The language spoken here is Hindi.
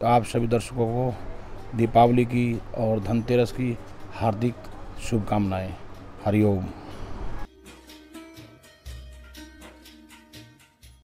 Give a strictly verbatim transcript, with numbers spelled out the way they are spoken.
तो आप सभी दर्शकों को दीपावली की और धनतेरस की हार्दिक शुभकामनाएं। हरिओम।